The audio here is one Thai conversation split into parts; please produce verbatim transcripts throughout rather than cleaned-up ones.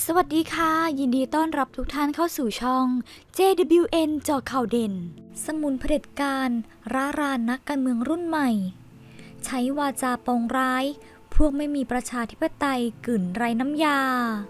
สวัสดีค่ะยินดีต้อนรับทุกท่านเข้าสู่ช่อง เจ ดับเบิลยู เอ็น เจาะข่าวเด่นสมุนเผด็จการร้ารานนักการเมืองรุ่นใหม่ใช้วาจาปองร้ายพวกไม่มีประชาธิปไตยกลืนไร้น้ำยา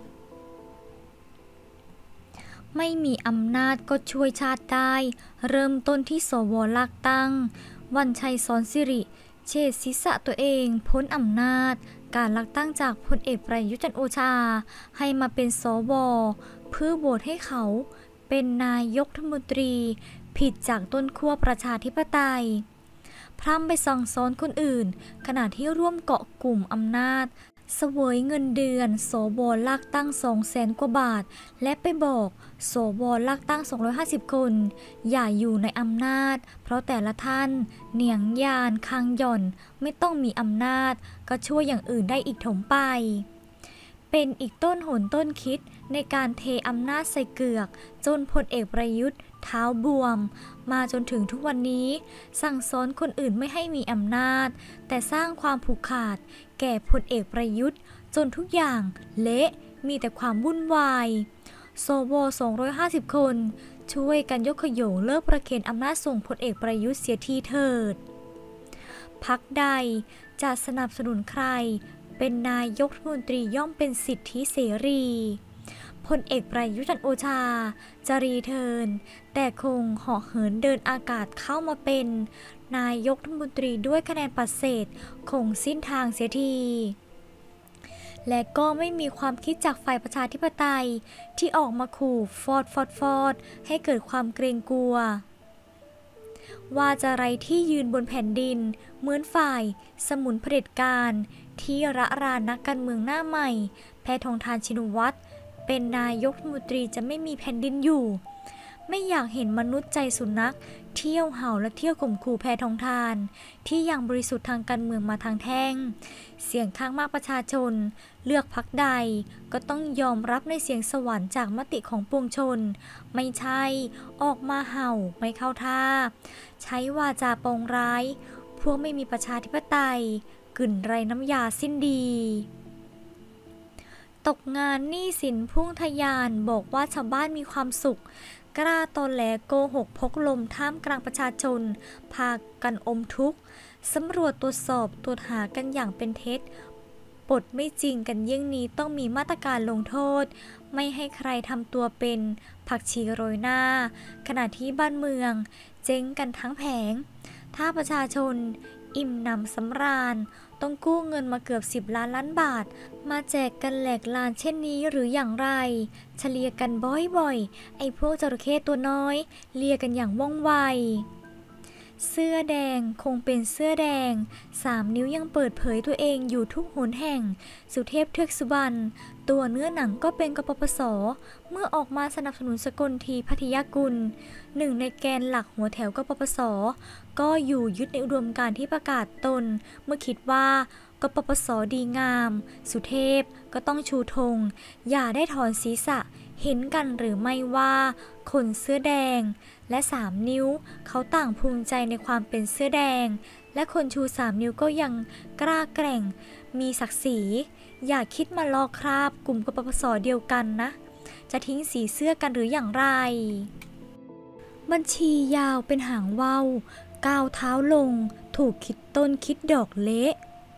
ไม่มีอำนาจก็ช่วยชาติได้เริ่มต้นที่สวเลือกตั้งวันชัยสอนสิริเฉดศีรษะตัวเองพ้นอำนาจการเลือกตั้งจากพลเอกประยุทธ์จันทร์โอชาให้มาเป็นสวเพื่อโหวตให้เขาเป็นนายกรัฐมนตรีผิดจากต้นขั้วประชาธิปไตยพร่ำไปสั่งสอนคนอื่นขณะที่ร่วมเกาะกลุ่มอำนาจเสวยเงินเดือนสวเลือกตั้งสองแสนกว่าบาทและไปบอกสวเลือกตั้งสองร้อยห้าสิบคนอย่าอยู่ในอำนาจเพราะแต่ละท่านเหนียงยานคังหย่อนไม่ต้องมีอำนาจก็ช่วยอย่างอื่นได้อีกถมไปเป็นอีกต้นหนต้นคิดในการเทอำนาจใส่เกือกจนพลเอกประยุทธ์เท้าบวมมาจนถึงทุกวันนี้สั่งสอนคนอื่นไม่ให้มีอำนาจแต่สร้างความผูกขาดแก่พลเอกประยุทธ์จนทุกอย่างเละมีแต่ความวุ่นวายสวสองร้อยห้าสิบคนช่วยกันยกขโยงเลิกประเคนอำนาจส่งพลเอกประยุทธ์เสียทีเถิดพรรคใดจะสนับสนุนใครเป็นนายกรัฐมนตรีย่อมเป็นสิทธิเสรีพลเอกประยุทธ์จันทร์โอชาจะรีเทิร์นแต่คงเหาะเหินเดินอากาศเข้ามาเป็นนายกรัฐมนตรีด้วยคะแนนปัดเศษคงสิ้นทางเสียทีและก็ไม่มีความคิดจากฝ่ายประชาธิปไตยที่ออกมาขู่ฟอดฟอดฟอดให้เกิดความเกรงกลัวว่าจะไร้ที่ยืนบนแผ่นดินเหมือนฝ่ายสมุนเผด็จการที่ระรานนักการเมืองหน้าใหม่แพทองธารชินวัตรเป็นนายกรัฐมนตรีจะไม่มีแผ่นดินอยู่ไม่อยากเห็นมนุษย์ใจสุนัขเที่ยวเห่าและเที่ยวข่มขู่แพทองธารที่ยังบริสุทธิ์ทางการเมืองมาทางแท่งเสียงข้างมากประชาชนเลือกพรรคใดก็ต้องยอมรับในเสียงสวรรค์จากมติของปวงชนไม่ใช่ออกมาเห่าไม่เข้าท่าใช้วาจาปองร้ายพวกไม่มีประชาธิปไตยกลืนไร้น้ำยาสิ้นดีตกงานหนี้สินพุ่งทะยานบอกว่าชาวบ้านมีความสุขกล้าตอแหลโกหกพกลมท่ามกลางประชาชนพากันอมทุกข์สำรวจตรวจสอบตรวจหากันอย่างเป็นเท็จปดไม่จริงกันเยี่ยงนี้ต้องมีมาตรการลงโทษไม่ให้ใครทำตัวเป็นผักชีโรยหน้าขณะที่บ้านเมืองเจ๊งกันทั้งแผงถ้าประชาชนอิ่มหนำสำราญต้องกู้เงินมาเกือบสิบล้านล้านบาทมาแจกกันแหลกลานเช่นนี้หรืออย่างไรเฉลี่ยกันบ่อยๆไอ้พวกจระเข้ตัวน้อยเลียกันอย่างว่องไวเสื้อแดงคงเป็นเสื้อแดงสามนิ้วยังเปิดเผยตัวเองอยู่ทุกหนแห่งสุเทพเทือกสุบรรณตัวเนื้อหนังก็เป็นกปปส.เมื่อออกมาสนับสนุนสกลทีพัทยากุลหนึ่งในแกนหลักหัวแถวกปปส.ก็อยู่ยึดในอุดมการณ์ที่ประกาศตนเมื่อคิดว่ากปปส.ดีงามสุเทพก็ต้องชูธงอย่าได้ถอนศีรษะเห็นกันหรือไม่ว่าคนเสื้อแดงและสามนิ้วเขาต่างภูมิใจในความเป็นเสื้อแดงและคนชูสามนิ้วก็ยังกล้าแกร่งมีศักดิ์ศรีอย่าคิดมาลอกคราบกลุ่มกปปส.เดียวกันนะจะทิ้งสีเสื้อกันหรืออย่างไรบัญชียาวเป็นหางว่าวก้าวเท้าลงถูกคิดต้นคิดดอกเละ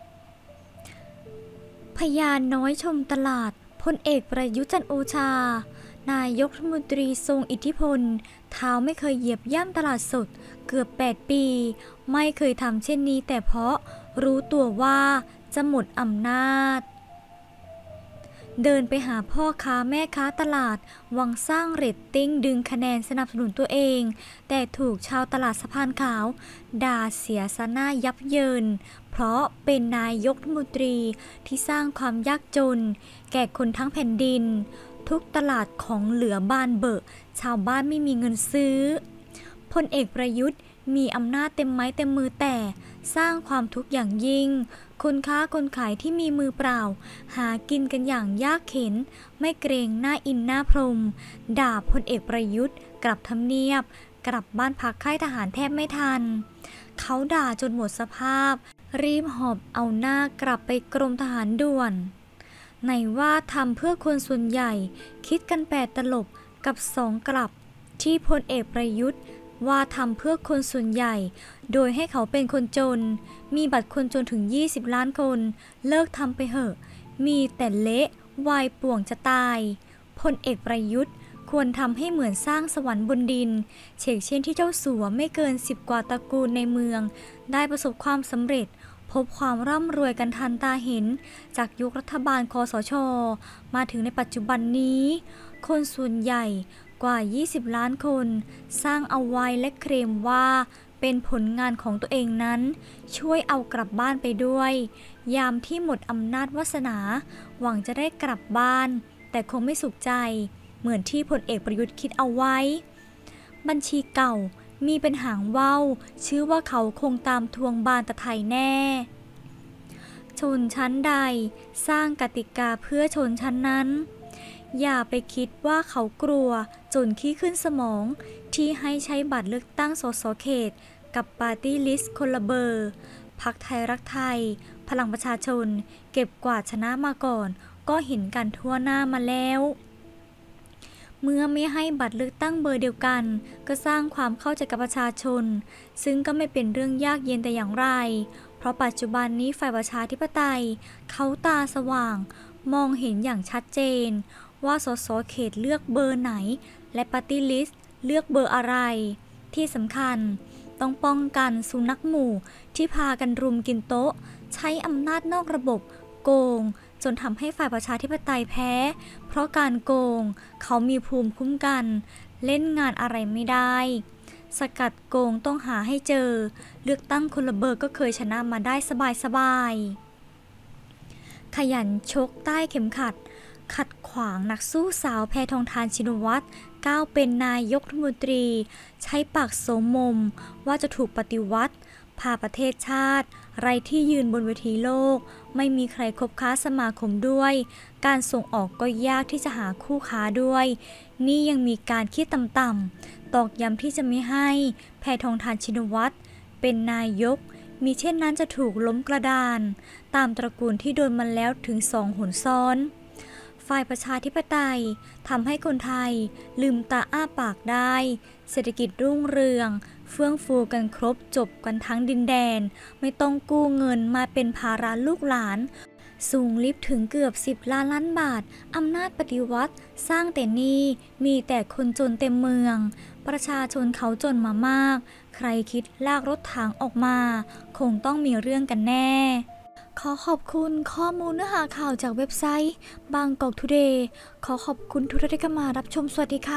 พยานน้อยชมตลาดพลเอกประยุทธ์จันทร์โอชานายกรัฐมนตรีทรงอิทธิพลเท้าไม่เคยเหยียบย่ำตลาดสดเกือบแปดปีไม่เคยทำเช่นนี้แต่เพราะรู้ตัวว่าจะหมดอำนาจเดินไปหาพ่อค้าแม่ค้าตลาดหวังสร้างเรตติ้งดึงคะแนนสนับสนุนตัวเองแต่ถูกชาวตลาดสะพานขาวด่าเสียซะหน้ายับเยินเพราะเป็นนายกรัฐมนตรีที่สร้างความยากจนแก่คนทั้งแผ่นดินทุกตลาดของเหลือบานเบอะชาวบ้านไม่มีเงินซื้อพลเอกประยุทธ์มีอำนาจเต็มไม้เต็มมือแต่สร้างความทุกข์อย่างยิ่งคนค้าคนขายที่มีมือเปล่าหากินกันอย่างยากเข็นไม่เกรงหน้าอินหน้าพรหมด่าพลเอกประยุทธ์กลับทำเนียบกลับบ้านพักค่ายทหารแทบไม่ทันเขาด่าจนหมดสภาพรีบหอบเอาหน้ากลับไปกรมทหารด่วนไหนว่าทำเพื่อคนส่วนใหญ่คิดกันแปดตลบกับสองกลับที่พลเอกประยุทธ์ว่าทำเพื่อคนส่วนใหญ่โดยให้เขาเป็นคนจนมีบัตรคนจนถึงยี่สิบล้านคนเลิกทำไปเหอะมีแต่เละวายป่วงจะตายพลเอกประยุทธ์ควรทำให้เหมือนสร้างสวรรค์บนดินเช่นเช่นที่เจ้าสัวไม่เกินสิบกว่าตระกูลในเมืองได้ประสบความสำเร็จพบความร่ำรวยกันทันตาเห็นจากยุครัฐบาลคสช.มาถึงในปัจจุบันนี้คนส่วนใหญ่กว่ายี่สิบล้านคนสร้างเอาไว้และเคลมว่าเป็นผลงานของตัวเองนั้นช่วยเอากลับบ้านไปด้วยยามที่หมดอำนาจวาสนาหวังจะได้กลับบ้านแต่คงไม่สุขใจเหมือนที่พลเอกประยุทธ์คิดเอาไว้บัญชีเก่ามีเป็นหางว่าวชื่อว่าเขาคงตามทวงบานตะไทยแน่ชนชั้นใดสร้างกติกาเพื่อชนชั้นนั้นอย่าไปคิดว่าเขากลัวจนขี้ขึ้นสมองที่ให้ใช้บัตรเลือกตั้งสสเขตกับปาร์ตี้ลิสต์คนละเบอร์พรรคไทยรักไทยพลังประชาชนเก็บกวาดชนะมาก่อนก็เห็นกันทั่วหน้ามาแล้วเมื่อไม่ให้บัตรเลือกตั้งเบอร์เดียวกันก็สร้างความเข้าใจกับประชาชนซึ่งก็ไม่เป็นเรื่องยากเย็นแต่อย่างไรเพราะปัจจุบันนี้ฝ่ายประชาธิปไตยเขาตาสว่างมองเห็นอย่างชัดเจนว่าสสเขตเลือกเบอร์ไหนและปาร์ตี้ลิสต์เลือกเบอร์อะไรที่สำคัญต้องป้องกันสุนัขหมู่ที่พากันรุมกินโต๊ะใช้อำนาจนอกระบบโกงจนทำให้ฝ่ายประชาธิปไตยแพ้เพราะการโกงเขามีภูมิคุ้มกันเล่นงานอะไรไม่ได้สกัดโกงต้องหาให้เจอเลือกตั้งคนละเบอร์ก็เคยชนะมาได้สบายๆขยันชกใต้เข็มขัดขัดขวางนักสู้สาวแพทองธารชินวัตรก้าวเป็นนายกรัฐมนตรีใช้ปากโสมมมว่าจะถูกปฏิวัติพาประเทศชาติไร้ที่ยืนบนเวทีโลกไม่มีใครคบค้าสมาคมด้วยการส่งออกก็ยากที่จะหาคู่ค้าด้วยนี่ยังมีการคิดต่ำๆตอกย้ำที่จะไม่ให้แพทองธารชินวัตรเป็นนายกมิเช่นนั้นจะถูกล้มกระดานตามตระกูลที่โดนมาแล้วถึงสองหนซ้อนฝ่ายประชาธิปไตยทำให้คนไทยลืมตาอ้าปากได้เศรษฐกิจรุ่งเรืองเฟื่องฟูกันครบจบกันทั้งดินแดนไม่ต้องกู้เงินมาเป็นภาระลูกหลานสูงลิฟต์ถึงเกือบสิบล้านล้านบาทอำนาจปฏิวัติสร้างแต่หนี้มีแต่คนจนเต็มเมืองประชาชนเขาจนมามากใครคิดลากรถถังออกมาคงต้องมีเรื่องกันแน่ขอขอบคุณข้อมูลเนื้อหาข่าวจากเว็บไซต์บางกอกทูเดย์ขอขอบคุณทุกท่านที่เข้ามารับชมสวัสดีค่ะ